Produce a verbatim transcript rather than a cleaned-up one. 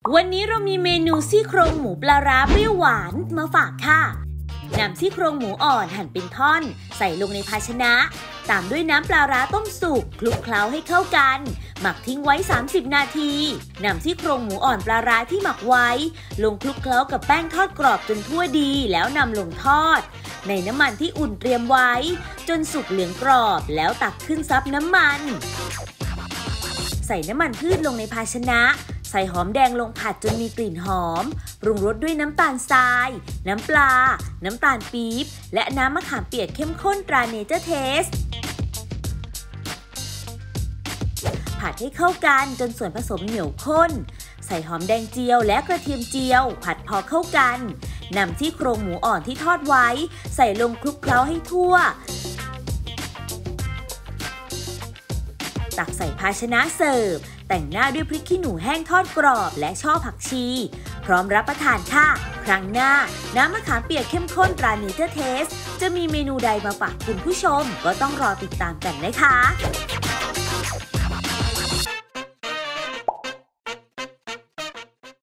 วันนี้เรามีเมนูซี่โครงหมูปลาร้าเปรี้ยวหวานมาฝากค่ะนำซี่โครงหมูอ่อนหั่นเป็นท่อนใส่ลงในภาชนะตามด้วยน้ำปลาร้าต้มสุกคลุกเคล้าให้เข้ากันหมักทิ้งไว้สามสิบนาทีนำซี่โครงหมูอ่อนปลาร้าที่หมักไว้ลงคลุกเคล้ากับแป้งทอดกรอบจนทั่วดีแล้วนำลงทอดในน้ำมันที่อุ่นเตรียมไว้จนสุกเหลืองกรอบแล้วตักขึ้นซับน้ำมันใส่น้ำมันพืชลงในภาชนะใส่หอมแดงลงผัดจนมีกลิ่นหอมปรุงรสด้วยน้ำตาลทรายน้ำปลาน้ำตาลปี๊บและน้ำมะขามเปียกเข้มข้นตราเนเจอร์เทสผัดให้เข้ากันจนส่วนผสมเหนียวข้นใส่หอมแดงเจียวและกระเทียมเจียวผัดพอเข้ากันนำซี่โครงหมูอ่อนที่ทอดไว้ใส่ลงคลุกเคล้าให้ทั่วตักใส่ภาชนะเสิร์ฟแต่งหน้าด้วยพริกขี้หนูแห้งทอดกรอบและช่อผักชีพร้อมรับประทานค่ะครั้งหน้าน้ำมะขามเปียกเข้มข้นตราเนเจอร์เทสจะมีเมนูใดมาฝากคุณผู้ชมก็ต้องรอติดตามกันนะคะ